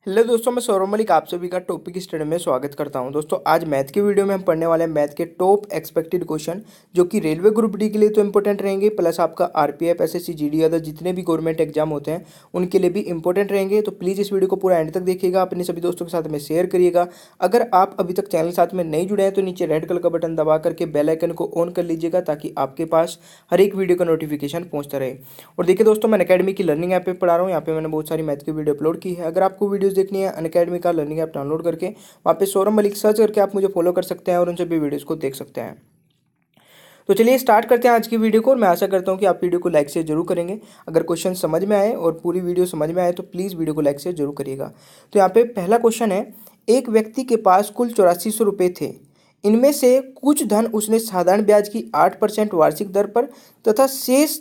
Hello दोस्तों, मैं सौरभ मलिक आप सभी का टॉपिक स्टडी में स्वागत करता हूं। दोस्तों आज मैथ की वीडियो में हम पढ़ने वाले हैं मैथ के टॉप एक्सपेक्टेड क्वेश्चन जो कि रेलवे ग्रुप डी के लिए तो इंपॉर्टेंट रहेंगे, प्लस आपका आरपीएफ एसएससी जीडी अदर जितने भी गवर्नमेंट एग्जाम होते हैं उनके लिए भी इंपॉर्टेंट रहेंगे। तो प्लीज़ इस वीडियो को पूरा एंड तक देखिएगा, अपने सभी दोस्तों के साथ में शेयर करिएगा। अगर आप अभी तक चैनल साथ में नहीं जुड़े हैं तो नीचे रेड कलर का बटन दबा करके बेल आइकन को ऑन कर लीजिएगा ताकि आपके पास हर एक वीडियो का नोटिफिकेशन पहुंचता रहे। और देखिए दोस्तों, मैं अनअकैडमी की लर्निंग ऐप पे पढ़ा रहा हूँ। यहाँ पे मैंने बहुत सारी मैथ की वीडियो अपलोड की है। अगर आपको वीडियोस देखनी है अनअकैडमी का लर्निंग ऐप डाउनलोड करके वहाँ पे सौरभ मलिक सर्च करके आप मुझे फॉलो कर सकते हैं और उन सभी वीडियोस को देख सकते हैं। तो चलिए स्टार्ट करते हैं आज की वीडियो को। और मैं आशा करता हूँ कि आप वीडियो को लाइक शेयर जरूर करेंगे। अगर क्वेश्चन समझ में आए और पूरी वीडियो समझ में आए तो प्लीज़ वीडियो को लाइक शेयर जरूर करिएगा। तो यहाँ पे पहला क्वेश्चन है, एक व्यक्ति के पास कुल 8400 रुपये थे। इनमें से कुछ धन उसने साधारण ब्याज की 8% वार्षिक दर पर तथा शेष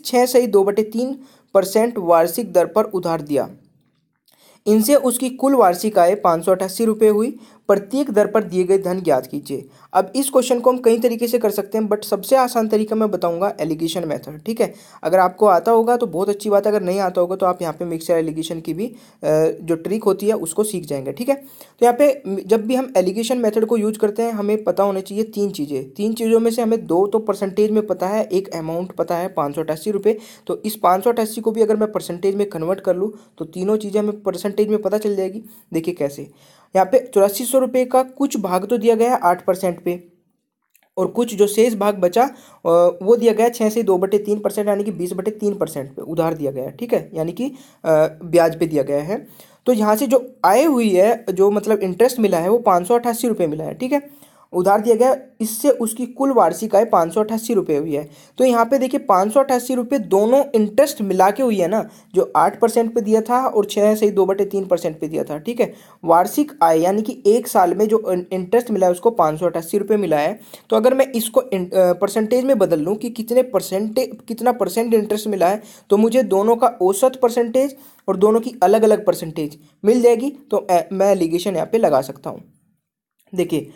6.2/3% वार्षिक दर पर उधार दिया। इनसे उसकी कुल वार्षिक आय 588 रुपये हुई। प्रत्येक दर पर दिए गए धन ज्ञात कीजिए। अब इस क्वेश्चन को हम कई तरीके से कर सकते हैं, बट सबसे आसान तरीका मैं बताऊंगा एलिगेशन मेथड। ठीक है, अगर आपको आता होगा तो बहुत अच्छी बात है, अगर नहीं आता होगा तो आप यहाँ पे मिक्सर एलिगेशन की भी जो ट्रिक होती है उसको सीख जाएंगे। ठीक है, तो यहाँ पे जब भी हम एलिगेशन मेथड को यूज करते हैं हमें पता होना चाहिए तीन चीज़ों में से हमें दो तो परसेंटेज में पता है, एक अमाउंट पता है 588 रुपये। तो इस 588 को भी अगर मैं परसेंटेज में कन्वर्ट कर लूँ तो तीनों चीज़ें हमें परसेंटेज में पता चल जाएगी। देखिए कैसे, यहाँ पे 8400 रुपये का कुछ भाग तो दिया गया है 8% पे, और कुछ जो शेष भाग बचा वो दिया गया है 6/2/3% यानी कि 20/3% पे उधार दिया गया है। ठीक है, यानी कि ब्याज पे दिया गया है। तो यहाँ से जो आय हुई है, जो मतलब इंटरेस्ट मिला है वो 588 रुपये मिला है। ठीक है, उधार दिया गया, इससे उसकी कुल वार्षिक आय 588 रुपये हुई है। तो यहाँ पे देखिए 588 रुपये दोनों इंटरेस्ट मिला के हुई है ना, जो 8% पे दिया था और 6.2/3% पे दिया था। ठीक है, वार्षिक आय यानी कि एक साल में जो इंटरेस्ट मिला है उसको 588 रुपये मिला है। तो अगर मैं इसको परसेंटेज में बदल लूँ कि कितना परसेंट इंटरेस्ट मिला है, तो मुझे दोनों का औसत परसेंटेज और दोनों की अलग अलग परसेंटेज मिल जाएगी। तो मैं एलिगेशन यहाँ पे लगा सकता हूँ। देखिए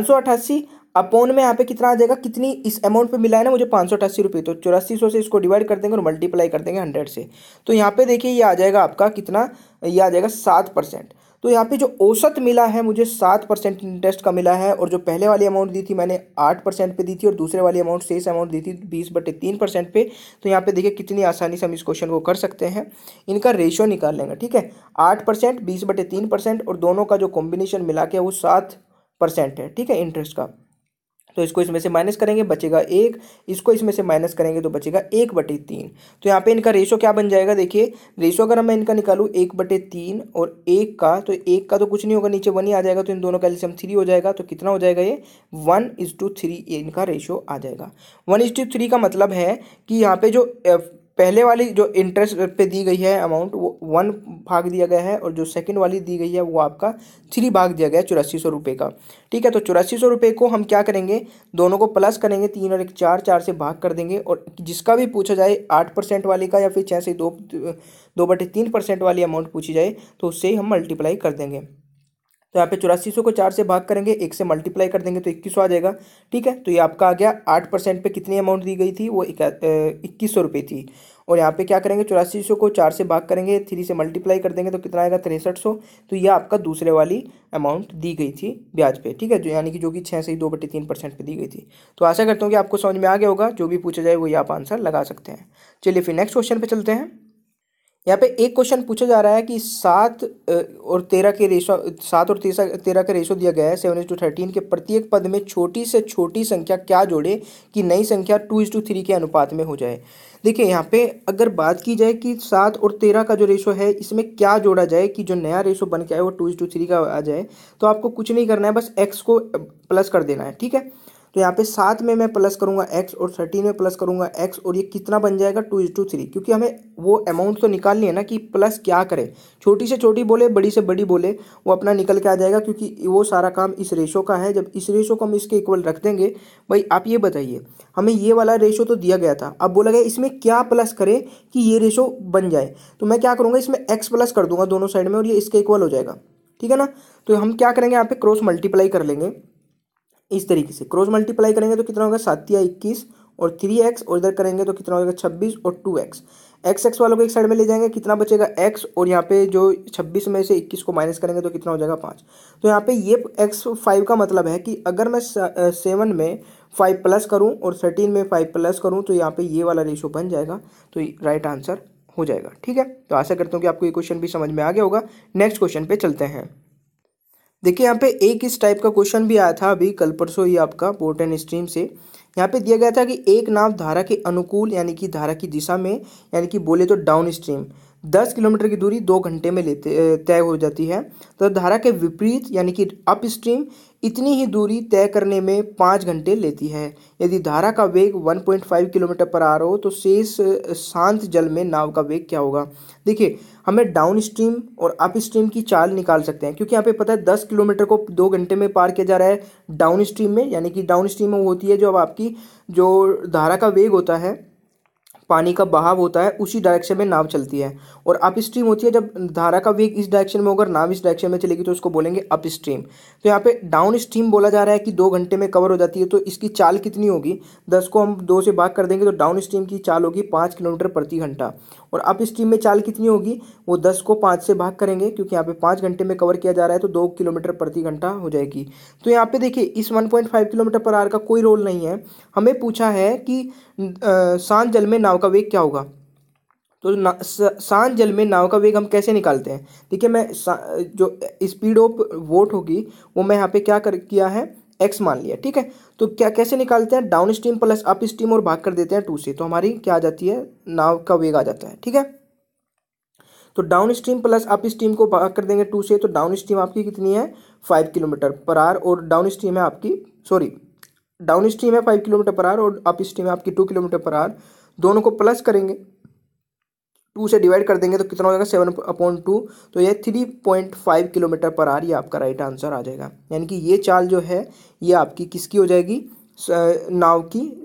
588 अपॉन में यहाँ पे कितना आ जाएगा, कितनी इस अमाउंट पे मिला है ना मुझे 588 रुपये, तो 8400 से इसको डिवाइड कर देंगे और मल्टीप्लाई कर देंगे 100 से। तो यहाँ पे देखिए ये आ जाएगा आपका कितना, ये आ जाएगा 7%। तो यहाँ पे जो औसत मिला है मुझे 7% इंटरेस्ट का मिला है, और जो पहले वाली अमाउंट दी थी मैंने 8% पे दी थी और दूसरे वाली अमाउंट शेष अमाउंट दी थी 20/3% पे। तो यहाँ पे देखिए कितनी आसानी से हम इस क्वेश्चन को कर सकते हैं, इनका रेशियो निकाल लेंगे। ठीक है, 8% 20/3% और दोनों का जो कॉम्बिनेशन मिला के वो 7% है। ठीक है, इंटरेस्ट का। तो इसको इसमें से माइनस करेंगे बचेगा 1, इसको इसमें से माइनस करेंगे तो बचेगा 1/3। तो यहाँ पे इनका रेशो क्या बन जाएगा, देखिए रेशो अगर मैं इनका निकालूँ 1/3 और 1 का, तो 1 का तो कुछ नहीं होगा, नीचे 1 ही आ जाएगा, तो इन दोनों का एलसीएम 3 हो जाएगा। तो कितना हो जाएगा, ये 1:3 इनका रेशो आ जाएगा। 1:3 का मतलब है कि यहाँ पे जो पहले वाली जो इंटरेस्ट पे दी गई है अमाउंट वो 1 भाग दिया गया है, और जो सेकंड वाली दी गई है वो आपका 3 भाग दिया गया है 8400 रुपये का। ठीक है, तो 8400 रुपये को हम क्या करेंगे, दोनों को प्लस करेंगे, 3 और 1 4, 4 से भाग कर देंगे, और जिसका भी पूछा जाए 8% वाले का या फिर 6/2/3% वाली अमाउंट पूछी जाए तो उससे ही हम मल्टीप्लाई कर देंगे। तो यहाँ पे 8400 को 4 से भाग करेंगे, 1 से मल्टीप्लाई कर देंगे तो 2100 आ जाएगा। ठीक है, तो ये आपका आ गया 8% पे कितनी अमाउंट दी गई थी, वो 2100 रुपये थी। और यहाँ पे क्या करेंगे, 8400 को 4 से भाग करेंगे, 3 से मल्टीप्लाई कर देंगे तो कितना आएगा 6300। तो ये आपका दूसरे वाली अमाउंट दी गई थी ब्याज पे। ठीक है, जो यानी कि जो कि 6/2/3% पे दी गई थी। तो आशा करता हूँ कि आपको समझ में आ गया होगा, जो भी पूछा जाए वो ये आप आंसर लगा सकते हैं। चलिए फिर नेक्स्ट क्वेश्चन पे चलते हैं। यहाँ पे एक क्वेश्चन पूछा जा रहा है कि 7 और 13 के रेशो, 7 और 13 का रेशो दिया गया है 7:13 के। प्रत्येक पद में छोटी से छोटी संख्या क्या जोड़े कि नई संख्या 2:3 के अनुपात में हो जाए। देखिए यहाँ पे अगर बात की जाए कि 7 और 13 का जो रेशो है इसमें क्या जोड़ा जाए कि जो नया रेशो बन के आए वो 2:3 का आ जाए, तो आपको कुछ नहीं करना है, बस x को प्लस कर देना है। ठीक है, तो यहाँ पे 7 में मैं प्लस करूंगा x और 13 में प्लस करूंगा x, और ये कितना बन जाएगा 2:3, क्योंकि हमें वो अमाउंट तो निकालनी है ना कि प्लस क्या करे, छोटी से छोटी बोले बड़ी से बड़ी बोले वो अपना निकल के आ जाएगा, क्योंकि वो सारा काम इस रेशो का है। जब इस रेशो को हम इसके इक्वल रख देंगे, भाई आप ये बताइए हमें ये वाला रेशो तो दिया गया था, अब बोला गया इसमें क्या प्लस करे कि ये रेशो बन जाए, तो मैं क्या करूँगा इसमें x प्लस कर दूंगा दोनों साइड में और ये इसके इक्वल हो जाएगा। ठीक है ना, तो हम क्या करेंगे यहाँ पे क्रॉस मल्टीप्लाई कर लेंगे। इस तरीके से क्रॉस मल्टीप्लाई करेंगे तो कितना होगा 7 या 21 और 3x, और इधर करेंगे तो कितना हो जाएगा 26 और 2x। x वालों को एक साइड में ले जाएंगे, कितना बचेगा x, और यहाँ पे जो 26 में से 21 को माइनस करेंगे तो कितना हो जाएगा 5। तो यहाँ पे ये x5 का मतलब है कि अगर मैं 7 में 5 प्लस करूँ और 13 में 5 प्लस करूँ तो यहाँ पे ये वाला रेशो बन जाएगा, तो राइट आंसर हो जाएगा। ठीक है, तो आशा करता हूँ कि आपको ये क्वेश्चन भी समझ में आ गया होगा। नेक्स्ट क्वेश्चन पे चलते हैं। देखिए यहाँ पे एक इस टाइप का क्वेश्चन भी आया था अभी कल परसों ही आपका बोट एंड स्ट्रीम से। यहाँ पे दिया गया था कि एक नाव धारा के अनुकूल यानी कि धारा की दिशा में, यानी कि बोले तो डाउन स्ट्रीम 10 किलोमीटर की दूरी 2 घंटे में तय हो जाती है, तो धारा के विपरीत यानी कि अप स्ट्रीम इतनी ही दूरी तय करने में 5 घंटे लेती है। यदि धारा का वेग 1.5 किलोमीटर पर आ रहा हो तो शेष शांत जल में नाव का वेग क्या होगा। देखिए हमें डाउन स्ट्रीम और अप स्ट्रीम की चाल निकाल सकते हैं, क्योंकि यहाँ पे पता है 10 किलोमीटर को 2 घंटे में पार किया जा रहा है डाउन स्ट्रीम में, यानी कि डाउन स्ट्रीम में होती है जो अब आपकी जो धारा का वेग होता है, पानी का बहाव होता है, उसी डायरेक्शन में नाव चलती है। और अप स्ट्रीम होती है जब धारा का वेग इस डायरेक्शन में होगा, नाव इस डायरेक्शन में चलेगी, तो उसको बोलेंगे अप स्ट्रीम। तो यहाँ पे डाउन स्ट्रीम बोला जा रहा है कि 2 घंटे में कवर हो जाती है, तो इसकी चाल कितनी होगी, 10 को हम 2 से भाग कर देंगे तो डाउन स्ट्रीम की चाल होगी 5 किलोमीटर प्रति घंटा। और अप स्ट्रीम में चाल कितनी होगी, वो 10 को 5 से भाग करेंगे, क्योंकि यहाँ पे 5 घंटे में कवर किया जा रहा है तो 2 किलोमीटर प्रति घंटा हो जाएगी। तो यहाँ पे देखिए इस 1.5 किलोमीटर पर आवर का कोई रोल नहीं है, हमें पूछा है कि शांत जल में नाव का वेग क्या होगा। तो शांत जल में नाव का वेग हम कैसे निकालते हैं। देखिए मैं जो स्पीड ऑफ वोट होगी वो मैं यहाँ पे क्या किया है, x मान लिया। ठीक है, तो क्या कैसे निकालते हैं, downstream plus upstream और भाग कर देते हैं 2 से, तो हमारी क्या आ जाती है, नाव का वेग आ जाता है। ठीक है, तो downstream plus upstream को भाग कर देंगे 2 से, तो डाउन स्ट्रीम आपकी कितनी है 5 किलोमीटर पर आवर, और डाउन स्ट्रीम है आपकी डाउन स्ट्रीम है 5 किलोमीटर पर आवर और अप स्ट्रीम है आपकी 2 किलोमीटर पर आवर। दोनों को प्लस करेंगे, 2 से डिवाइड कर देंगे तो कितना हो जाएगा 7/2, तो ये 3.5 किलोमीटर पर आवर, ये आपका राइट आंसर आ जाएगा। यानी कि ये चाल जो है ये आपकी किसकी हो जाएगी, नाव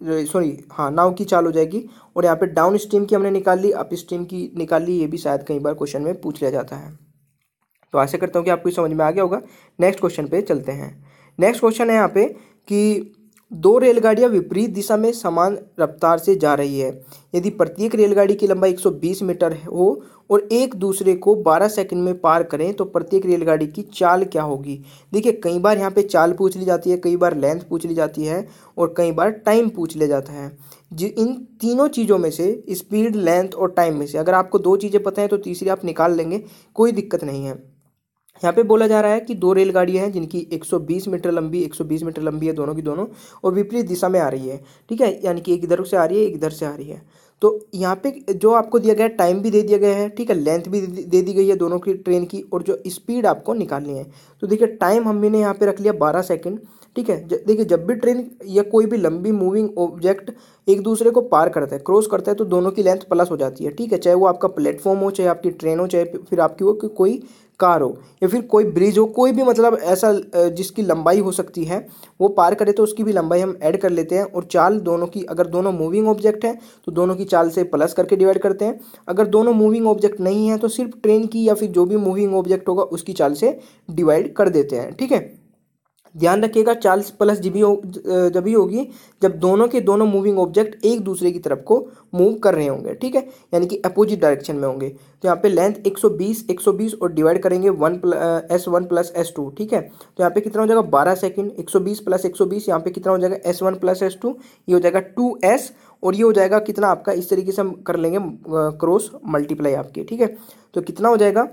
की चाल हो जाएगी। और यहाँ पे डाउन स्ट्रीम की हमने निकाल ली, अप स्ट्रीम की निकाल ली, ये भी शायद कई बार क्वेश्चन में पूछ लिया जाता है। तो आशा करता हूँ कि आपको समझ में आ गया होगा। नेक्स्ट क्वेश्चन पे चलते हैं। नेक्स्ट क्वेश्चन है यहाँ पे कि 2 रेलगाड़ियाँ विपरीत दिशा में समान रफ्तार से जा रही है। यदि प्रत्येक रेलगाड़ी की लंबाई 120 मीटर हो और एक दूसरे को 12 सेकंड में पार करें तो प्रत्येक रेलगाड़ी की चाल क्या होगी। देखिए कई बार यहाँ पे चाल पूछ ली जाती है, कई बार लेंथ पूछ ली जाती है और कई बार टाइम पूछ लिया जाता है। इन तीनों चीज़ों में से, स्पीड, लेंथ और टाइम में से अगर आपको 2 चीज़ें पता हैं तो तीसरी आप निकाल लेंगे, कोई दिक्कत नहीं है। यहाँ पे बोला जा रहा है कि 2 रेलगाड़ियाँ हैं जिनकी 120 मीटर लंबी है दोनों की दोनों, और विपरीत दिशा में आ रही है। ठीक है, यानी कि एक इधर से आ रही है, एक इधर से आ रही है। तो यहाँ पे जो आपको दिया गया है, टाइम भी दे दिया गया है, ठीक है, लेंथ भी दे दी गई है दोनों की ट्रेन की, और जो स्पीड आपको निकालनी है। तो देखिए टाइम हमने यहाँ पे रख लिया 12 सेकंड। ठीक है, देखिए जब भी ट्रेन या कोई भी लंबी मूविंग ऑब्जेक्ट एक दूसरे को पार करता है, क्रॉस करता है, तो दोनों की लेंथ प्लस हो जाती है। ठीक है, चाहे वो आपका प्लेटफॉर्म हो, चाहे आपकी ट्रेन हो, चाहे फिर आपकी वो कोई कार हो, या फिर कोई ब्रिज हो, कोई भी मतलब ऐसा जिसकी लंबाई हो सकती है, वो पार करे तो उसकी भी लंबाई हम ऐड कर लेते हैं। और चाल दोनों की, अगर दोनों मूविंग ऑब्जेक्ट हैं तो दोनों की चाल से प्लस करके डिवाइड करते हैं। अगर दोनों मूविंग ऑब्जेक्ट नहीं है तो सिर्फ ट्रेन की या फिर जो भी मूविंग ऑब्जेक्ट होगा उसकी चाल से डिवाइड कर देते हैं। ठीक है, ध्यान रखिएगा चाल प्लस जब ही होगी जब दोनों के दोनों मूविंग ऑब्जेक्ट एक दूसरे की तरफ को मूव कर रहे होंगे। ठीक है, यानी कि अपोजिट डायरेक्शन में होंगे। तो यहाँ पे लेंथ 120 और डिवाइड करेंगे S1 प्लस S2। ठीक है, तो यहाँ पे कितना हो जाएगा 12 सेकंड, 120 प्लस 120, यहाँ पे कितना हो जाएगा S1 प्लस S2, ये हो जाएगा 2S, और ये हो जाएगा कितना आपका, इस तरीके से हम कर लेंगे क्रॉस मल्टीप्लाई आपके। ठीक है, तो कितना हो जाएगा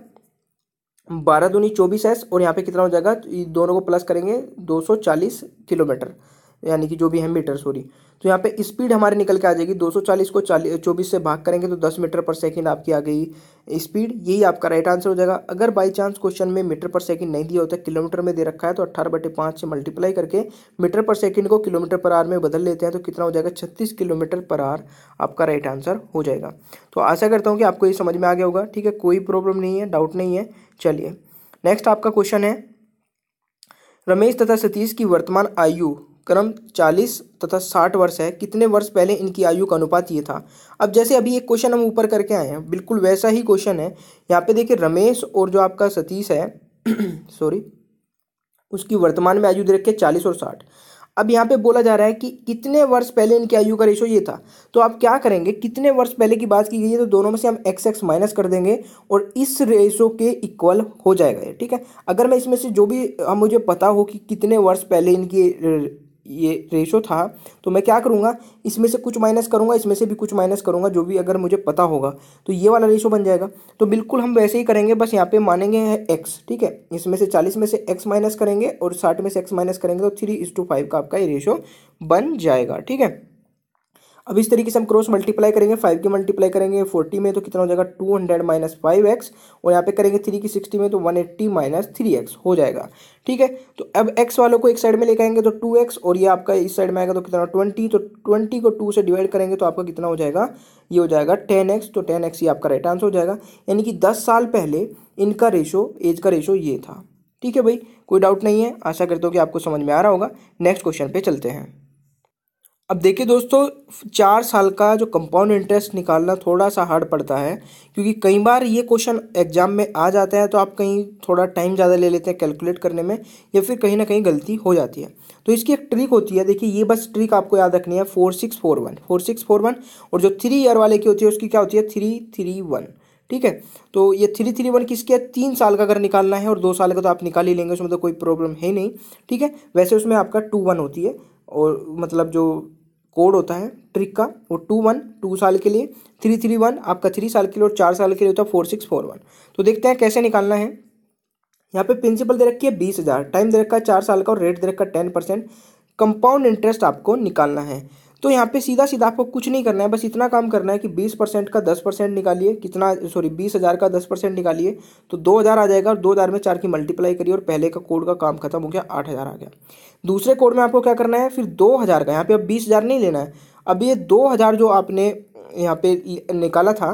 12 दूनी 24S, और यहाँ पे कितना हो जाएगा, दोनों को प्लस करेंगे 240 किलोमीटर, यानी कि जो भी है मीटर, तो यहाँ पे स्पीड हमारे निकल के आ जाएगी 240 को 24 से भाग करेंगे तो 10 मीटर पर सेकंड आपकी आ गई स्पीड। यही आपका राइट आंसर हो जाएगा। अगर बाई चांस क्वेश्चन में मीटर पर सेकंड नहीं दिया होता, किलोमीटर में दे रखा है, तो 18/5 से मल्टीप्लाई करके मीटर पर सेकंड को किलोमीटर पर आवर में बदल लेते हैं, तो कितना हो जाएगा 36 किलोमीटर पर आवर आपका राइट आंसर हो जाएगा। तो आशा करता हूँ कि आपको ये समझ में आ गया होगा। ठीक है, कोई प्रॉब्लम नहीं है, डाउट नहीं है। चलिए नेक्स्ट आपका क्वेश्चन है, रमेश तथा सतीश की वर्तमान आयु क्रम 40 तथा 60 वर्ष है, कितने वर्ष पहले इनकी आयु का अनुपात ये था। अब जैसे अभी एक क्वेश्चन हम ऊपर करके आए हैं, बिल्कुल वैसा ही क्वेश्चन है। यहाँ पे देखिए रमेश और जो आपका सतीश है उसकी वर्तमान में आयु दे रखी है 40 और 60। अब यहाँ पे बोला जा रहा है कि कितने वर्ष पहले इनकी आयु का रेशो ये था। तो आप क्या करेंगे, कितने वर्ष पहले की बात की गई है तो दोनों में से हम एक्स एक्स माइनस कर देंगे और इस रेशो के इक्वल हो जाएगा ये, ठीक है। अगर मैं इसमें से जो भी मुझे पता हो कि कितने वर्ष पहले इनकी ये रेशो था, तो मैं क्या करूँगा, इसमें से कुछ माइनस करूँगा, इसमें से भी कुछ माइनस करूँगा, जो भी अगर मुझे पता होगा तो ये वाला रेशो बन जाएगा। तो बिल्कुल हम वैसे ही करेंगे, बस यहाँ पे मानेंगे है एक्स, ठीक है। इसमें से 40 में से एक्स माइनस करेंगे और 60 में से एक्स माइनस करेंगे तो 3:5 का आपका ये रेशो बन जाएगा, ठीक है। अब इस तरीके से हम क्रॉस मल्टीप्लाई करेंगे, 5 की मल्टीप्लाई करेंगे 40 में तो कितना हो जाएगा 200 माइनस 5x, और यहाँ पे करेंगे 3 की 60 में तो 180 माइनस 3x हो जाएगा, ठीक है। तो अब x वालों को एक साइड में लेकर आएंगे तो 2x, और ये आपका इस साइड में आएगा तो कितना 20, तो 20 को 2 से डिवाइड करेंगे तो आपका कितना हो जाएगा, ये हो जाएगा 10x, तो 10x ये आपका राइट आंसर हो जाएगा। यानी कि 10 साल पहले इनका रेशो, एज का रेशो ये था, ठीक है भाई, कोई डाउट नहीं है। आशा करता हूँ कि आपको समझ में आ रहा होगा। नेक्स्ट क्वेश्चन पे चलते हैं। अब देखिए दोस्तों, 4 साल का जो कंपाउंड इंटरेस्ट निकालना थोड़ा सा हार्ड पड़ता है, क्योंकि कई बार ये क्वेश्चन एग्जाम में आ जाता है तो आप कहीं थोड़ा टाइम ज़्यादा ले लेते हैं कैलकुलेट करने में, या फिर कहीं ना कहीं गलती हो जाती है। तो इसकी एक ट्रिक होती है, देखिए ये बस ट्रिक आपको याद रखनी है, 4641 और जो 3 ईयर वाले की होती है उसकी क्या होती है 331, ठीक है। तो ये 331 किसकी है, 3 साल का अगर निकालना है, और 2 साल का तो आप निकाल ही लेंगे, उसमें तो कोई प्रॉब्लम है नहीं, ठीक है। वैसे उसमें आपका 21 होती है, और मतलब जो कोड होता है ट्रिक का वो 21 2 साल के लिए, 331 आपका 3 साल के लिए, और 4 साल के लिए होता है 4641। तो देखते हैं कैसे निकालना है। यहाँ पे प्रिंसिपल दे रखी है 20,000, टाइम दे रखा है 4 साल का, और रेट दे रखा है 10%। कंपाउंड इंटरेस्ट आपको निकालना है। तो यहाँ पे सीधा सीधा आपको कुछ नहीं करना है, बस इतना काम करना है कि 20% का 10% निकालिए, कितना, सॉरी 20,000 का 10% निकालिए तो 2,000 आ जाएगा, और 2,000 में 4 की मल्टीप्लाई करिए, और पहले का कोड का काम खत्म हो गया, 8,000 आ गया। दूसरे कोड में आपको क्या करना है, फिर 2,000 का, यहाँ पे अब 20,000 नहीं लेना है, अब ये 2,000 जो आपने यहाँ पे निकाला था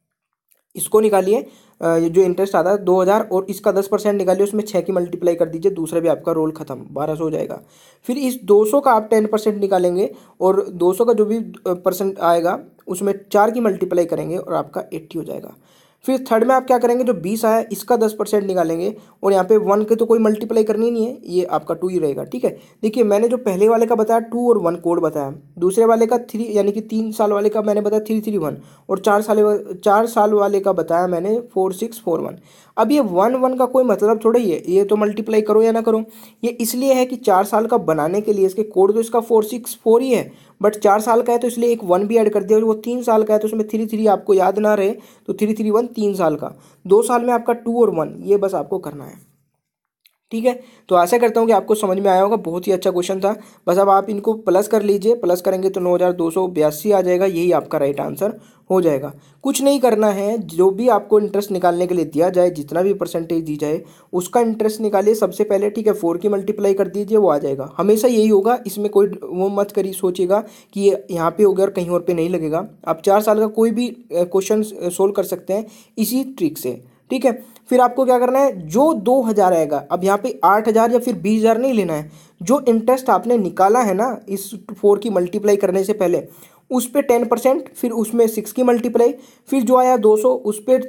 इसको निकालिए, ये जो इंटरेस्ट आता है 2,000, और इसका 10% निकालिए, उसमें 6 की मल्टीप्लाई कर दीजिए, दूसरा भी आपका रोल खत्म, 1,200 हो जाएगा। फिर इस 200 का आप 10% निकालेंगे, और 200 का जो भी परसेंट आएगा उसमें 4 की मल्टीप्लाई करेंगे और आपका 80 हो जाएगा। फिर थर्ड में आप क्या करेंगे, जो 20 आया इसका 10% निकालेंगे, और यहाँ पे 1 के तो कोई मल्टीप्लाई करनी नहीं है, ये आपका 2 ही रहेगा, ठीक है। देखिए मैंने जो पहले वाले का बताया 2 और 1 कोड बताया, दूसरे वाले का 3 यानी कि 3 साल वाले का मैंने बताया 331, और 4 साल वाले का बताया मैंने 4641। अब ये 1 का कोई मतलब थोड़ा ही है, ये तो मल्टीप्लाई करो या ना करो, ये इसलिए है कि 4 साल का बनाने के लिए इसके कोड तो इसका 464 ही है, बट 4 साल का है तो इसलिए एक 1 भी ऐड कर दिया, और वो 3 साल का है तो उसमें 3 आपको याद ना रहे तो 331 3 साल का, 2 साल में आपका 2 और 1, ये बस आपको करना है, ठीक है। तो आशा करता हूँ कि आपको समझ में आया होगा, बहुत ही अच्छा क्वेश्चन था। बस अब आप इनको प्लस कर लीजिए, प्लस करेंगे तो 9,282 आ जाएगा, यही आपका राइट आंसर हो जाएगा। कुछ नहीं करना है, जो भी आपको इंटरेस्ट निकालने के लिए दिया जाए, जितना भी परसेंटेज दी जाए उसका इंटरेस्ट निकालिए सबसे पहले, ठीक है। 4 की मल्टीप्लाई कर दीजिए, वो आ जाएगा, हमेशा यही होगा, इसमें कोई वो मत करिए सोचिएगा कि ये यहाँ पे हो गया और कहीं और पे नहीं लगेगा। आप 4 साल का कोई भी क्वेश्चन सोल्व कर सकते हैं इसी ट्रिक से, ठीक है। फिर आपको क्या करना है, जो 2,000 आएगा, अब यहाँ पे 8,000 या फिर 20,000 नहीं लेना है, जो इंटरेस्ट आपने निकाला है ना इस 4 की मल्टीप्लाई करने से पहले, उस पे 10%, फिर उसमें 6 की मल्टीप्लाई, फिर जो आया 200 उस पर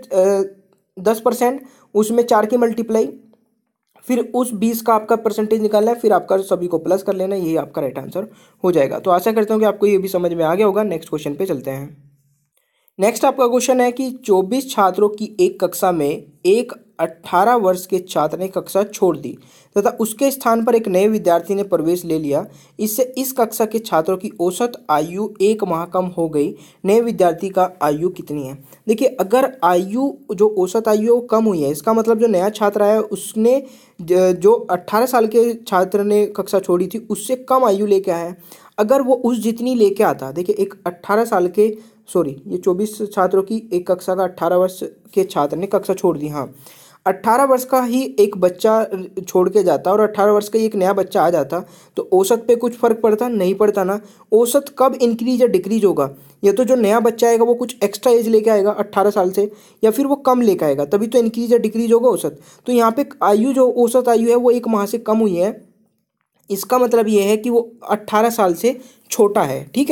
10%, उसमें 4 की मल्टीप्लाई, फिर उस 20 का आपका परसेंटेज निकालना है, फिर आपका सभी को प्लस कर लेना है, यही आपका राइट आंसर हो जाएगा। तो आशा करता हूँ कि आपको ये भी समझ में आ गया होगा। नेक्स्ट क्वेश्चन पे चलते हैं। नेक्स्ट आपका क्वेश्चन है कि 24 छात्रों की एक कक्षा में एक 18 वर्ष के छात्र ने कक्षा छोड़ दी तथा उसके स्थान पर एक नए विद्यार्थी ने प्रवेश ले लिया। इससे इस कक्षा के छात्रों की औसत आयु 1 माह कम हो गई। नए विद्यार्थी का आयु कितनी है? देखिए, अगर आयु जो औसत आयु है वो कम हुई है, इसका मतलब जो नया छात्र आया उसने जो 18 साल के छात्र ने कक्षा छोड़ी थी उससे कम आयु लेके आया है। अगर वो उस जितनी लेके आता, देखिए एक 18 साल के, सॉरी ये 24 छात्रों की एक कक्षा का 18 वर्ष के छात्र ने कक्षा छोड़ दी, हाँ 18 वर्ष का ही एक बच्चा छोड़ के जाता और 18 वर्ष का ही एक नया बच्चा आ जाता तो औसत पे कुछ फर्क पड़ता नहीं पड़ता ना। औसत कब इंक्रीज या डिक्रीज होगा? या तो जो नया बच्चा आएगा वो कुछ एक्स्ट्रा एज लेके आएगा 18 साल से, या फिर वो कम लेके आएगा, तभी तो इंक्रीज या डिक्रीज होगा औसत। तो यहाँ पे आयु जो औसत आयु है वो 1 माह से कम हुई है, इसका मतलब ये है कि वो 18 साल से छोटा है, ठीक है।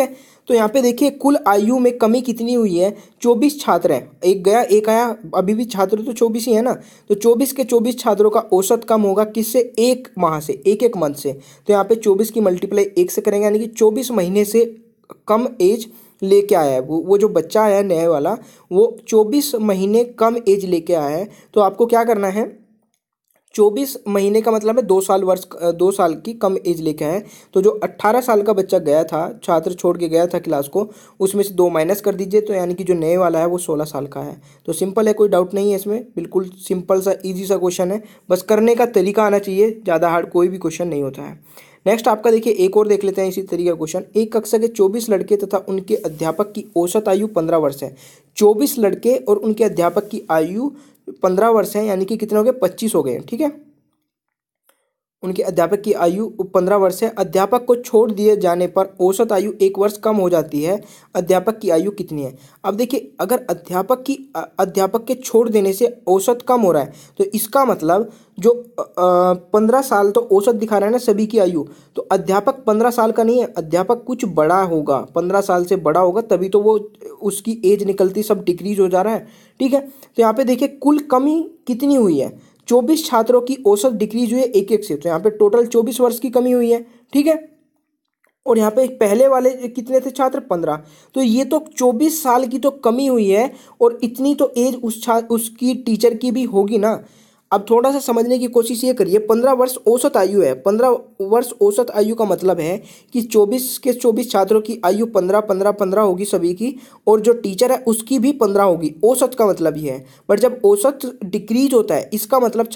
तो यहाँ पे देखिए कुल आयु में कमी कितनी हुई है, 24 छात्र हैं, एक गया एक आया, अभी भी छात्र तो 24 ही है ना। तो 24 के 24 छात्रों का औसत कम होगा किससे, एक माह से, एक मंथ से। तो यहाँ पे 24 की मल्टीप्लाई 1 से करेंगे, यानी कि 24 महीने से कम एज लेके आया है वो जो बच्चा आया है नए वाला, वो 24 महीने कम एज लेके आया है। तो आपको क्या करना है, 24 महीने का मतलब है 2 साल, वर्ष 2 साल की कम एज लेके आए। तो जो 18 साल का बच्चा गया था, छात्र छोड़ के गया था क्लास को, उसमें से 2 माइनस कर दीजिए, तो यानी कि जो नए वाला है वो 16 साल का है। तो सिंपल है, कोई डाउट नहीं है इसमें, बिल्कुल सिंपल सा इजी सा क्वेश्चन है, बस करने का तरीका आना चाहिए, ज़्यादा हार्ड कोई भी क्वेश्चन नहीं होता है। नेक्स्ट आपका देखिए एक और देख लेते हैं इसी तरीके का क्वेश्चन। एक कक्षा के 24 लड़के तथा उनके अध्यापक की औसत आयु 15 वर्ष है। 24 लड़के और उनके अध्यापक की आयु 15 वर्ष है, यानी कि कितने हो गए, 25 हो गए, ठीक है। उनके अध्यापक की आयु 15 वर्ष है। अध्यापक को छोड़ दिए जाने पर औसत आयु 1 वर्ष कम हो जाती है। अध्यापक की आयु कितनी है। अब देखिए अगर अध्यापक के छोड़ देने से औसत कम हो रहा है, तो इसका मतलब जो 15 साल तो औसत दिखा रहा है ना सभी की आयु, तो अध्यापक 15 साल का नहीं है, अध्यापक कुछ बड़ा होगा, 15 साल से बड़ा होगा, तभी तो वो उसकी एज निकलती सब डिक्रीज हो जा रहा है, ठीक है। तो यहाँ पे देखिए कुल कमी कितनी हुई है, 24 छात्रों की औसत डिक्रीज हुई है एक से, तो यहाँ पे टोटल 24 वर्ष की कमी हुई है, ठीक है। और यहाँ पे पहले वाले कितने थे छात्र, 15, तो ये तो 24 साल की तो कमी हुई है, और इतनी तो एज उसकी टीचर की भी होगी ना। अब थोड़ा सा समझने की कोशिश ये करिए, 15 वर्ष औसत आयु है, 15 वर्ष औसत आयु का मतलब है कि 24 के 24 छात्रों की आयु 15 15 15 होगी सभी की, और जो टीचर है उसकी भी 15 होगी, औसत का मतलब ये है। बट जब औसत डिक्रीज होता है, इसका मतलब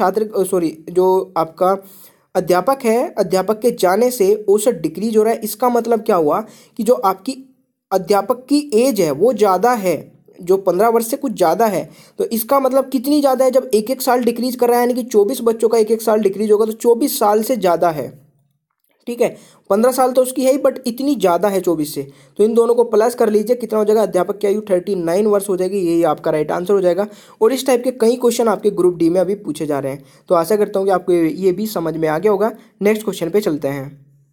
जो आपका अध्यापक है, अध्यापक के जाने से औसत डिक्रीज हो रहा है, इसका मतलब क्या हुआ कि जो आपकी अध्यापक की एज है वो ज़्यादा है, जो 15 वर्ष से कुछ ज़्यादा है। तो इसका मतलब कितनी ज़्यादा है, जब एक साल डिक्रीज कर रहा है, यानी कि 24 बच्चों का एक साल डिक्रीज होगा, तो 24 साल से ज़्यादा है, ठीक है। 15 साल तो उसकी है ही, बट इतनी ज़्यादा है 24 से। तो इन दोनों को प्लस कर लीजिए, कितना हो जाएगा, अध्यापक की आयु 39 वर्ष हो जाएगी, यही आपका राइट आंसर हो जाएगा। और इस टाइप के कई क्वेश्चन आपके ग्रुप डी में अभी पूछे जा रहे हैं, तो आशा करता हूँ कि आपको ये भी समझ में आ गया होगा। नेक्स्ट क्वेश्चन पे चलते हैं।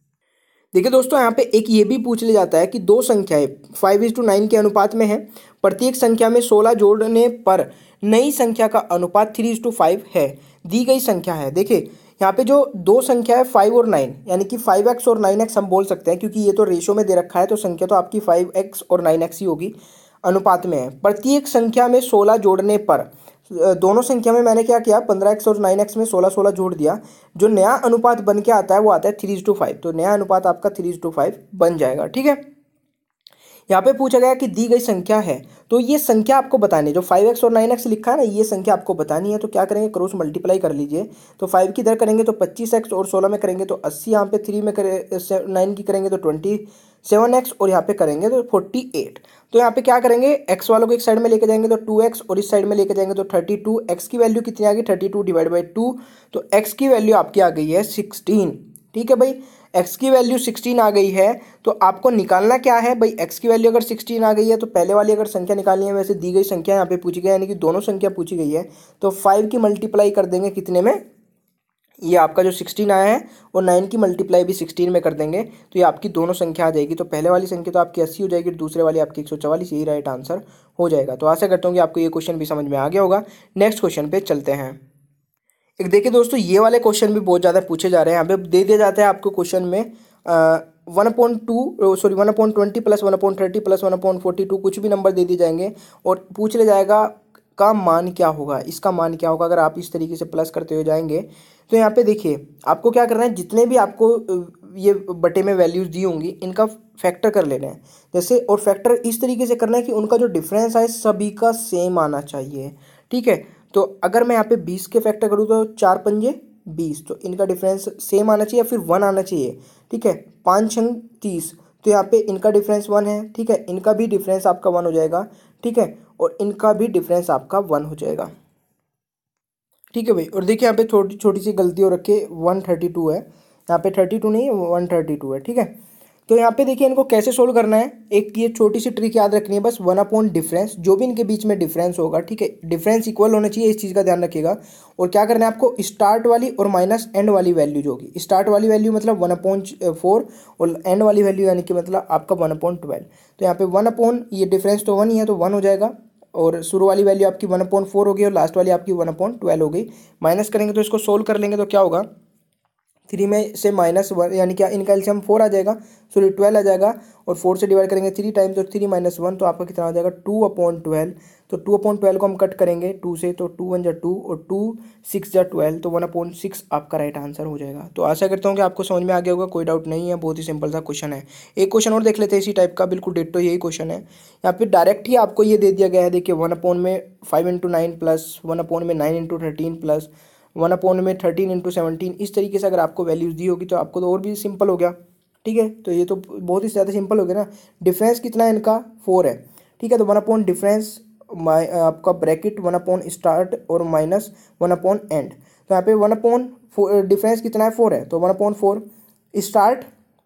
देखिए दोस्तों, यहाँ पे एक ये भी पूछ लिया जाता है कि दो संख्याएं 5:9 के अनुपात में है, प्रत्येक संख्या में 16 जोड़ने पर नई संख्या का अनुपात 3:5 है, दी गई संख्या है। देखिए यहाँ पे जो दो संख्या है 5 और 9, यानी कि 5x और 9x हम बोल सकते हैं, क्योंकि ये तो रेशो में दे रखा है, तो संख्या तो आपकी 5x और 9x ही होगी, अनुपात में है। प्रत्येक संख्या में 16 जोड़ने पर, दोनों संख्या में मैंने क्या किया, 15x और 9x में 16 16 जोड़ दिया, जो नया अनुपात बन के आता है वो आता है 3:5, तो नया अनुपात आपका 3:5 बन जाएगा, ठीक है। यहाँ पे पूछा गया कि दी गई संख्या है, तो ये संख्या आपको बतानी है, जो 5x और 9x लिखा है ना, ये संख्या आपको बतानी है। तो क्या करेंगे, क्रॉस मल्टीप्लाई कर लीजिए। तो 5 की इधर करेंगे तो 25x, और 16 में करेंगे तो 80, यहाँ पे 3 में करें 9 की करेंगे तो 27x, और यहाँ पे करेंगे तो 48। तो यहाँ पे क्या करेंगे, x वालों को एक साइड में लेके जाएंगे तो 2x, और इस साइड में लेके जाएंगे तो 32। x की वैल्यू कितनी आ गई, 32 डिवाइड बाई 2, तो x की वैल्यू आपकी आ गई है 16, ठीक है भाई। x की वैल्यू 16 आ गई है, तो आपको निकालना क्या है भाई, x की वैल्यू अगर 16 आ गई है, तो पहले वाली अगर संख्या निकालनी है, वैसे दी गई संख्या यहाँ पे पूछी गई, यानी कि दोनों संख्या पूछी गई है, तो 5 की मल्टीप्लाई कर देंगे कितने में, ये आपका जो 16 आया है, और 9 की मल्टीप्लाई भी 16 में कर देंगे, तो ये आपकी दोनों संख्या आ जाएगी। तो पहले वाली संख्या तो आपकी 80 हो जाएगी, दूसरे वाली आपकी 144, यही राइट आंसर हो जाएगा। तो आशा करता हूँ कि आपको ये क्वेश्चन भी समझ में आ गया होगा। नेक्स्ट क्वेश्चन पे चलते हैं। एक देखिए दोस्तों, ये वाले क्वेश्चन भी बहुत ज़्यादा पूछे जा रहे हैं, यहाँ पे दे दिया जाता है आपको क्वेश्चन में 1/20 प्लस 1/30 प्लस 1/42 कुछ भी नंबर दे दिए जाएंगे, और पूछ ले जाएगा का मान क्या होगा, इसका मान क्या होगा। अगर आप इस तरीके से प्लस करते हुए जाएंगे, तो यहाँ पे देखिए आपको क्या करना है, जितने भी आपको ये बटे में वैल्यूज़ दी होंगी, इनका फैक्टर कर लेना है जैसे, और फैक्टर इस तरीके से करना है कि उनका जो डिफरेंस है सभी का सेम आना चाहिए, ठीक है। तो अगर मैं यहाँ पे 20 के फैक्टर करूँ तो 4 पंजे 20, तो इनका डिफरेंस सेम आना चाहिए, फिर 1 आना चाहिए, ठीक है। 5 छंग 30, तो यहाँ पे इनका डिफरेंस 1 है, ठीक है, इनका भी डिफरेंस आपका 1 हो जाएगा, ठीक है, और इनका भी डिफरेंस आपका 1 हो जाएगा, ठीक है भाई। और देखिए यहाँ पे छोटी छोटी सी गलती हो रखी है, 132 है, यहाँ पे 32 नहीं है, 132 है, ठीक है। तो यहाँ पे देखिए इनको कैसे सोल्व करना है, एक ये छोटी सी ट्रिक याद रखनी है बस, 1 अपॉन डिफरेंस, जो भी इनके बीच में डिफरेंस होगा, ठीक है, डिफरेंस इक्वल होना चाहिए, इस चीज़ का ध्यान रखिएगा। और क्या करना है आपको, स्टार्ट वाली और माइनस एंड वाली वैल्यू जो होगी, स्टार्ट वाली वैल्यू मतलब 1/4 और एंड वाली वैल्यू यानी कि मतलब आपका 1/12। तो यहाँ पे 1 ये डिफरेंस तो 1 ही है तो 1 हो जाएगा, और शुरू वाली वैल्यू आपकी 1/4 हो गई और लास्ट वाली आपकी 1/12 हो गई। माइनस करेंगे तो इसको सोल्व कर लेंगे तो क्या होगा, 3 में से -1 यानी क्या, इनका एलसीएम 4 आ जाएगा, सॉरी 12 आ जाएगा, और 4 से डिवाइड करेंगे 3 टाइम्स, तो 3 - 1 तो आपका कितना आ जाएगा 2/12। तो 2/12 को हम कट करेंगे 2 से, तो 2 1 2 और 2 6 12, तो 1/6 आपका राइट आंसर हो जाएगा। तो आशा करता हूँ कि आपको समझ में आ गया होगा, कोई डाउट नहीं है, बहुत ही सिंपल सा क्वेश्चन है। एक क्वेश्चन और देख लेते हैं इसी टाइप का, बिल्कुल डिट्टो यही क्वेश्चन है। यहाँ पे डायरेक्ट ही आपको ये दे दिया गया है, देखिए 1 में 5 × 9 प्लस 1 में 9 × 13 प्लस 1 में 13 × 17, इस तरीके से अगर आपको वैल्यूज दी होगी तो आपको तो और भी सिंपल हो गया, ठीक है। तो ये तो बहुत ही ज़्यादा सिंपल हो गया ना। डिफरेंस कितना है इनका, 4 है, ठीक है। तो 1/डिफरेंस आपका ब्रैकेट 1/स्टार्ट और माइनस 1/एंड। तो यहाँ पे 1/डिफरेंस कितना है, 4 है, तो 1/4, स्टार्ट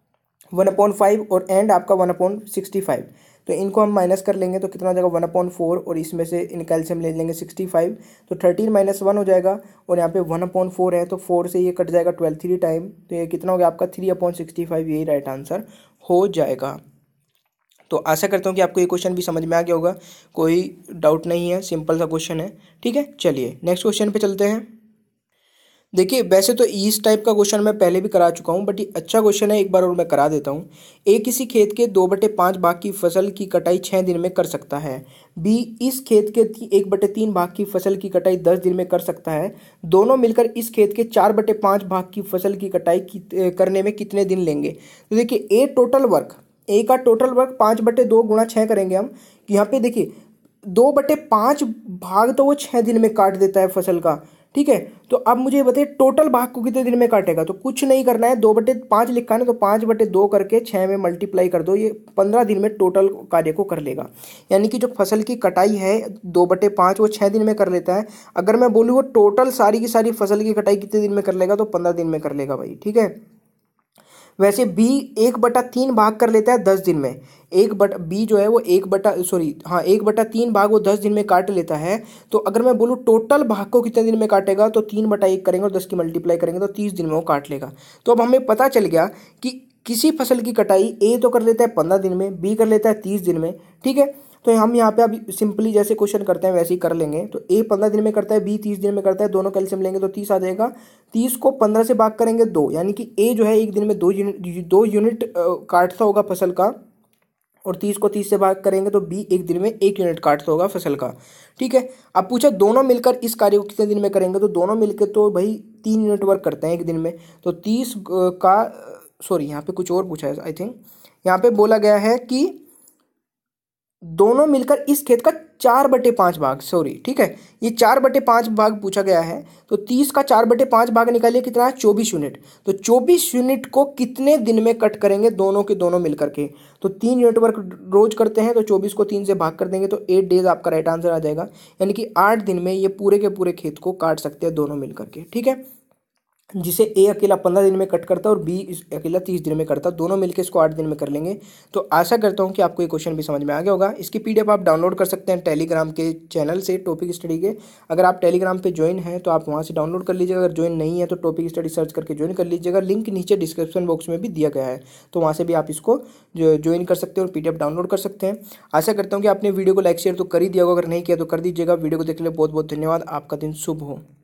1/5 और एंड आपका 1/65। तो इनको हम माइनस कर लेंगे तो कितना हो जाएगा 1/4, और इसमें से इनका एलसीएम ले लेंगे 65, तो 13 - 1 हो जाएगा, और यहाँ पे 1/4 है तो 4 से ये कट जाएगा 12 3 टाइम, तो ये कितना हो गया आपका 3/65, यही राइट आंसर हो जाएगा। तो आशा करता हूँ कि आपको ये क्वेश्चन भी समझ में आ गया होगा, कोई डाउट नहीं है, सिंपल सा क्वेश्चन है, ठीक है। चलिए नेक्स्ट क्वेश्चन पे चलते हैं। देखिए वैसे तो इस टाइप का क्वेश्चन मैं पहले भी करा चुका हूँ, बट ये अच्छा क्वेश्चन है, एक बार और मैं करा देता हूँ। ए किसी खेत के 2/5 भाग की फसल की कटाई 6 दिन में कर सकता है। बी इस खेत के 1/3 भाग की फसल की कटाई 10 दिन में कर सकता है। दोनों मिलकर इस खेत के 4/5 भाग की फसल की कटाई करने में कितने दिन लेंगे। तो देखिए ए का टोटल वर्क 5/2 गुणा 6 करेंगे हम। यहाँ पे देखिए 2/5 भाग तो वो 6 दिन में काट देता है फसल का, ठीक है। तो अब मुझे बताइए टोटल भाग को कितने दिन में काटेगा। तो कुछ नहीं करना है, 2/5 लिखा है ना, तो 5/2 करके 6 में मल्टीप्लाई कर दो, ये 15 दिन में टोटल कार्य को कर लेगा। यानी कि जो फसल की कटाई है 2/5 वो 6 दिन में कर लेता है। अगर मैं बोलूँ वो टोटल सारी की सारी फसल की कटाई कितने दिन में कर लेगा, तो 15 दिन में कर लेगा भाई, ठीक है। वैसे बी 1/3 भाग कर लेता है 10 दिन में, बी जो है वो 1/3 भाग वो 10 दिन में काट लेता है। तो अगर मैं बोलूँ टोटल भाग को कितने दिन में काटेगा, तो 3/1 करेंगे और 10 की मल्टीप्लाई करेंगे तो 30 दिन में वो काट लेगा। तो अब हमें पता चल गया कि किसी फसल की कटाई ए तो कर लेता है 15 दिन में, बी कर लेता है 30 दिन में, ठीक है। तो हम यहाँ पे अभी सिंपली जैसे क्वेश्चन करते हैं वैसे ही कर लेंगे। तो ए 15 दिन में करता है, बी 30 दिन में करता है, दोनों कैल्शियम लेंगे तो 30 आ जाएगा। 30 को 15 से भाग करेंगे 2, यानी कि ए जो है एक दिन में 2 यूनिट काटता होगा फसल का, और 30 को 30 से भाग करेंगे तो बी एक दिन में 1 यूनिट काटता होगा फसल का, ठीक है। अब पूछा दोनों मिलकर इस कार्य को कितने दिन में करेंगे, तो दोनों मिलकर तो भाई 3 यूनिट वर्क करते हैं एक दिन में। तो 30 का सॉरी यहाँ पे कुछ और पूछा है आई थिंक, यहाँ पे बोला गया है कि दोनों मिलकर इस खेत का 4/5 भाग, सॉरी ठीक है, ये 4/5 भाग पूछा गया है। तो 30 का 4/5 भाग निकालिए कितना है 24 यूनिट। तो 24 यूनिट को कितने दिन में कट करेंगे दोनों के दोनों मिलकर के। तो 3 यूनिट वर्क रोज करते हैं, तो 24 को 3 से भाग कर देंगे तो 8 डेज आपका राइट आंसर आ जाएगा। यानी कि 8 दिन में ये पूरे के पूरे खेत को काट सकते हैं दोनों मिलकर के, ठीक है। जिसे ए अकेला 15 दिन में कट करता है और बी अकेला 30 दिन में करता है, दोनों मिलकर इसको 8 दिन में कर लेंगे। तो आशा करता हूँ कि आपको ये क्वेश्चन भी समझ में आ गया होगा। इसकी पीडीएफ आप डाउनलोड कर सकते हैं टेलीग्राम के चैनल से, टॉपिक स्टडी के। अगर आप टेलीग्राम पे ज्वाइन हैं तो आप वहाँ से डाउनलोड कर लीजिएगा, अगर ज्वाइन नहीं है तो टॉपिक स्टडी सर्च करके ज्वाइन कर लीजिएगा। लिंक नीचे डिस्क्रिप्शन बॉक्स में भी दिया गया है, तो वहाँ से भी आप इसको ज्वाइन कर सकते हैं और पीडीएफ डाउनलोड कर सकते हैं। आशा करता हूँ कि आपने वीडियो को लाइक शेयर तो कर ही दिया होगा, अगर नहीं किया तो कर दीजिएगा। वीडियो को देखने के लिए बहुत बहुत धन्यवाद, आपका दिन शुभ हो।